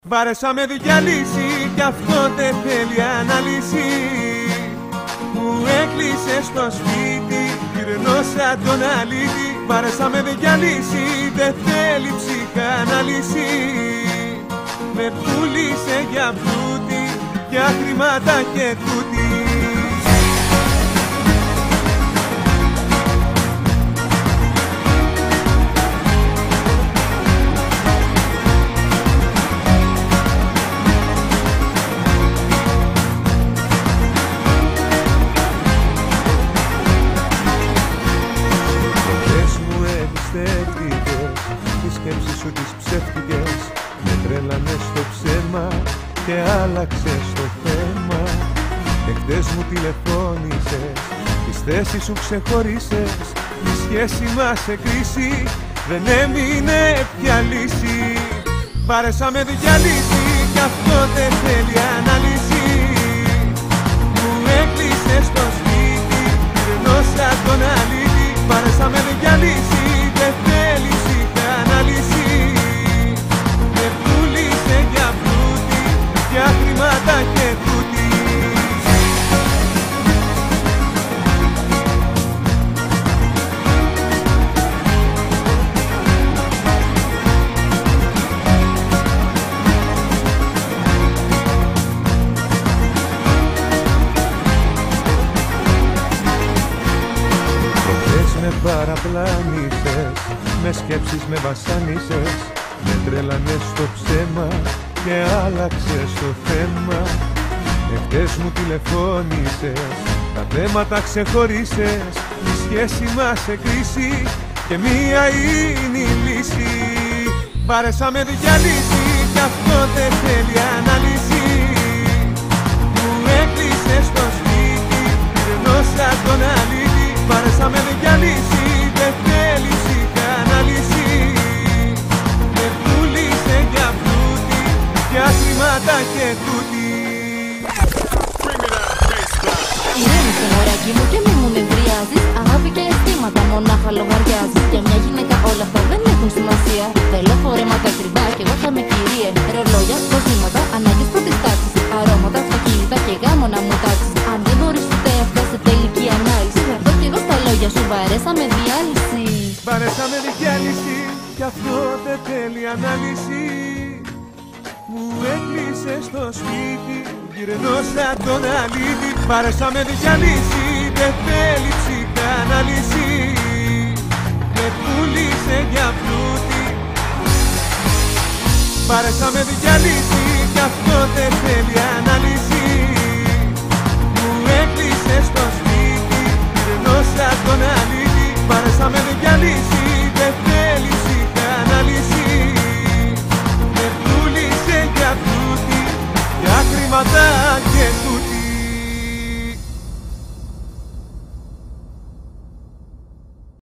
Βάρεσα με διαλύσει κι αυτό δεν θέλει ανάλυση. Μου έκλεισε στο σπίτι, γυρνώ σαν τον αλήτη. Βάρεσα με διαλύσει, δεν θέλει ψυχανάλυση. Με πούλησε για πλούτη, για χρήματα και τούτη. Τις σκέψεις σου τις ψεύτικες με τρέλανες στο ψέμα και άλλαξες το θέμα. Εχθές μου τηλεφώνησες, τις θέσεις σου ξεχωρίσες. Η σχέση μας σε κρίση, δεν έμεινε πια λύση. Βάρεσα με διαλύσει κι αυτό δεν θέλει ανάλυση. Μου έκλεισες στο σπίτι, γυρνώ σαν τον αλήτη. Βάρεσα με διαλύσει, δεν θέλει ψυχανάλυση. Με πούλησε για πλούτη, για χρήματα και τούτη. Με παραπλάνησες, με σκέψεις με βασάνισες. Με τρέλανες στο ψέμα και άλλαξες το θέμα. Εχθές μου τηλεφώνησες, τα θέματα ξεχωρίσες. Η σχέση μας σε κρίση και μία είναι η λύση. Βάρεσα με διαλύσει κι αυτό δεν θέλει ανάλυση. Μου έκλεισες στο σπίτι, γυρνώ σαν τον αλήτη. Βάρεσα με διαλύσει, δεν θέλει ψυχανάλυση. Με πούλησε για πλούτη, για χρήματα και τούτη. Ηρέμησε μωράκι μου και μη μου νευριάζεις. Αγάπη και αισθήματα μονάχα λογαριάζεις. Για μια γυναίκα όλα αυτά δεν έχουν σημασία. Θέλω φορέματα ακριβά κι εγώ θα είμαι κυρία. Ρολόγια, κοσμήματα, ανάγκες πρώτης τάξης. Αρώματα, αυτοκίνητα και γάμο να μου τάξεις. Αν δεν μπορείς ποτέ αυτά σε τελική ανάλυση, θα έρθω κι εγώ στα λόγια σου. Βαρέσα με διάλυση. Βάρεσα με διάλυση κι αυτό δεν θέλει ανάλυση. Μου έκλεισε στο σπίτι, γυρνώ σαν τον αλήτη. Βάρεσα με διαλύσει, δεν θέλει ψυχανάλυση. Με πούλησε για πλούτη. Βάρεσα με διαλύσει κι αυτό δεν θέλει ανάλυση. Μου έκλεισε στο σπίτι, γυρνώ σαν τον αλήτη. Βάρεσα με διαλύσει, δεν θέλει ψυχανάλυση. Με πούλησε για πλούτη, για χρήματα και τούτη.